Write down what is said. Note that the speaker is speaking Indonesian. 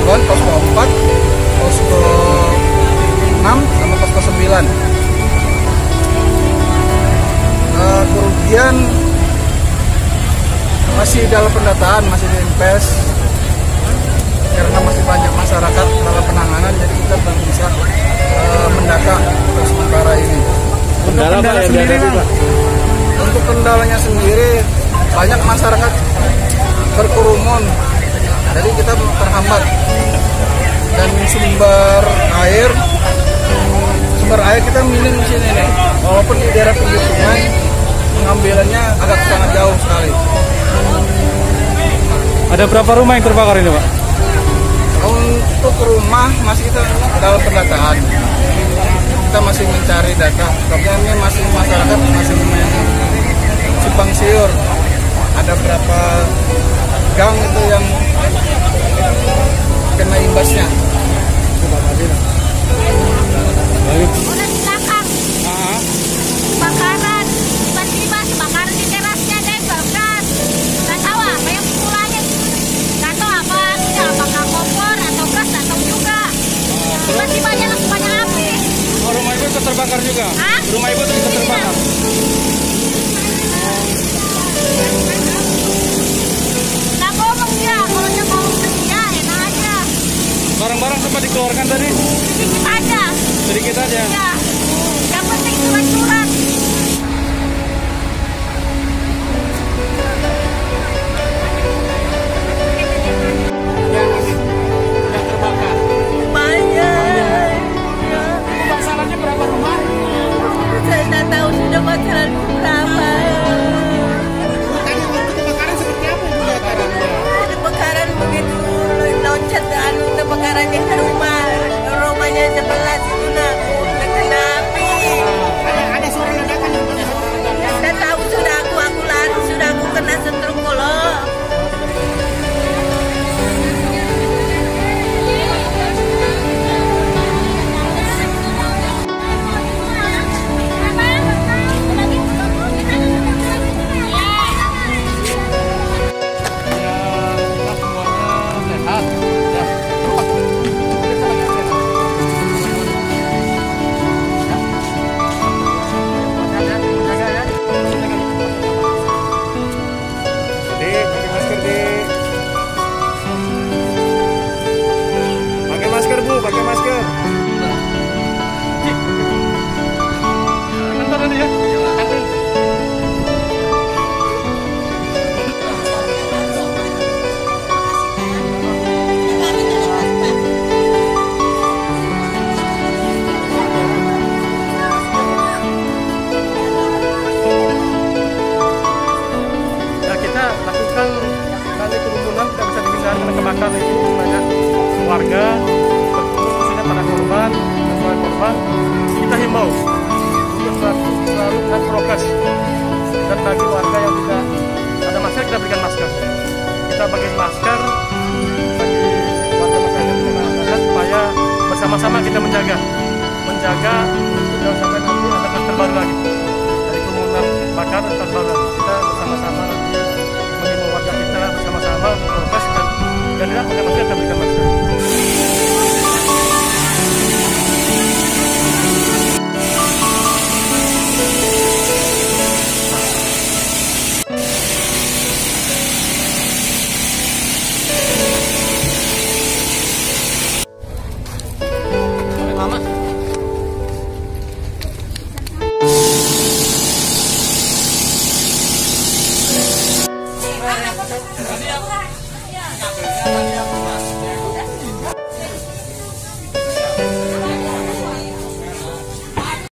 bantuan posko 4, posko 6, sama posko 9. Kerugian masih dalam pendataan, masih diinvest karena masih banyak masyarakat dalam penanganan, jadi kita belum bisa mendata untuk sementara ini. Untuk kendala sendiri, Pak? Untuk kendalanya sendiri, banyak masyarakat berkerumun, jadi kita terhambat. Dan sumber air kita minim di sini nih, walaupun di daerah pinggir sungai pengambilannya agak sangat jauh sekali. Ada berapa rumah yang terbakar ini, Pak? Untuk rumah masih kita dalam pendataan, kita masih mencari data. Karena ini masih masyarakat masih simpang siur. Ada berapa gang itu yang kena imbasnya. Udah di belakang. Kebakaran. Tiba-tiba kebakaran di terasnya deh, gas. Nggak tahu apa yang mulanya. Nggak tahu apa, apakah kompor atau gas, nggak tahu juga. Tiba-tiba aja langsung banyak api. Oh, rumah ibu ikut terbakar juga? Hah? Rumah ibu ikut terbakar? Nggak bohong dia, kalau dia bohong dia enak aja. Barang-barang sempat dikeluarkan tadi? Sedikit aja. Sedikit aja? Ya. Yang penting surat-surat. Yang terbakar? Banyak. Masalahnya berapa rumah? Saya tak tahu sudah masalah berapa. Tadi waktu kebakaran seperti apa ibu lihat? Kebakaran begitu loncat kebakarannya ke rumahnya sebelah situ nak kena api. Ada suara ledakan yang Saya tahu sudah aku lari, sudah aku kena setrum kalau. pakai masker. Bentar tadi ya. Kita lakukan kali kerumunan tidak bisa dihindari karena kebakaran itu banyak warga, khususnya para korban dan keluarga korban. Kita himbau untuk selalu taat prokes, dan bagi warga yang tidak ada masker kita berikan masker. Kita bagi masker bagi warga masyarakat yang tidak ada masker supaya bersama-sama kita menjaga untuk jangan sampai nanti ada kluster baru lagi dari kerumunan bakar dan kluster baru lagi. Kita bersama-sama mengimbau warga kita bersama-sama prokes dan tidak pakai masker kita berikan masker.